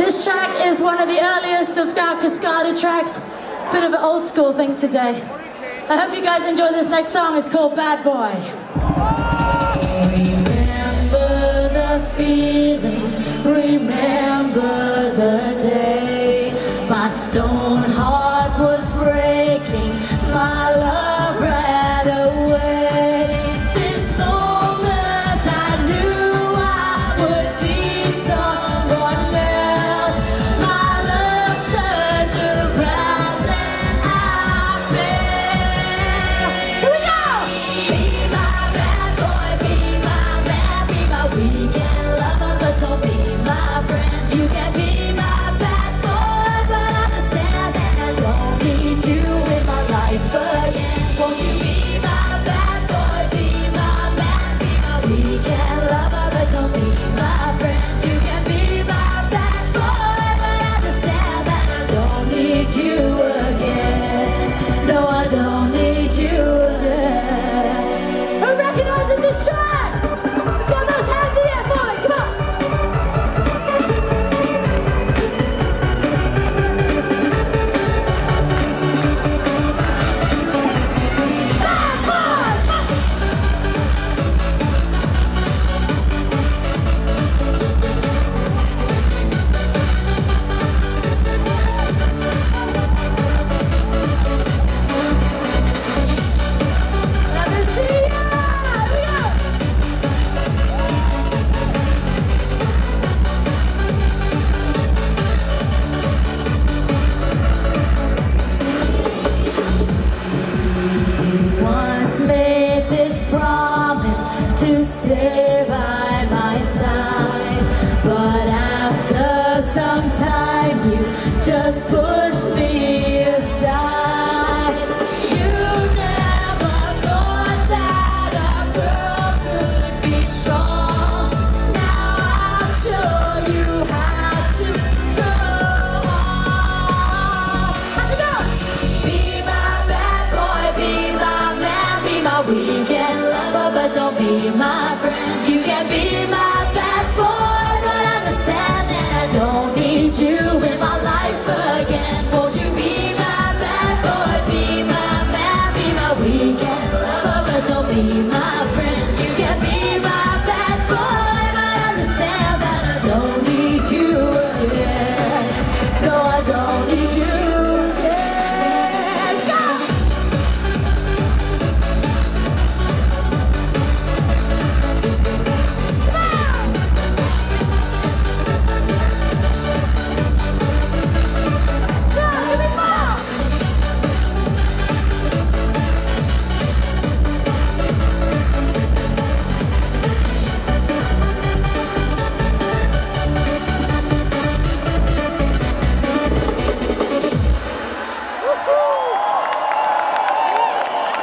This track is one of the earliest of our Cascada tracks. Bit of an old school thing today. I hope you guys enjoy this next song. It's called Bad Boy. Remember the feelings, remember the day. My stone heart was breaking, my love ran away. This moment I knew I would be someone else. My love turned around and I fell. Here we go! Be my bad boy, be my man, be my weekend lover, but don't be my friend. You can be my bad boy, but understand that I don't need you in my life again. Won't you be my bad boy, be my man, be my weekend lover, but don't be my friend. You can be my bad boy, but understand that I don't need you again. No, I don't need you again. Who recognizes this track? Get those hands in the air for me, come on. Once made this promise to stay by my side, but after some time you just pushed me aside. You never thought that a girl could be strong. Now I'll show you how to go on. How'd you go? Be my bad boy, be my man, be my weekend lover, but don't be my friend. You can be my bad boy, but understand that I don't need you in my life again. Won't you be my bad boy, be my man, be my weekend lover, but don't be my